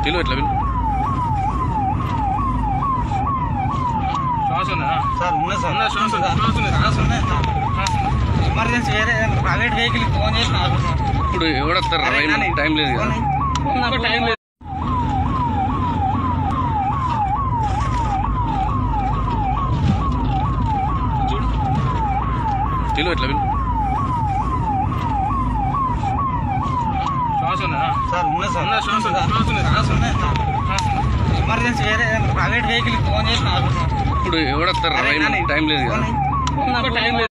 తెలుగు ఎట్లా విను శ్వాస ఉన్నదా సార్ ఉన్నది సార్ శ్వాస ఎమర్జెన్సీ వేరే ప్రైవేట్ వెహికల్ ఫోన్ చేసి ఇప్పుడు ఎవడొస్తారు టైం లేదు కదా టైం లేదు. చూడు తెలుగు ఎట్లా విను శ్వాస ఉన్నదా సార్ ఉన్నది సార్ ఎమర్జెన్సీ వేరే ప్రైవేట్ వెహికల్ ఫోన్ చేసి ఇప్పుడు ఎవడొస్తారు టైం లేదు కదా టైం లేదు.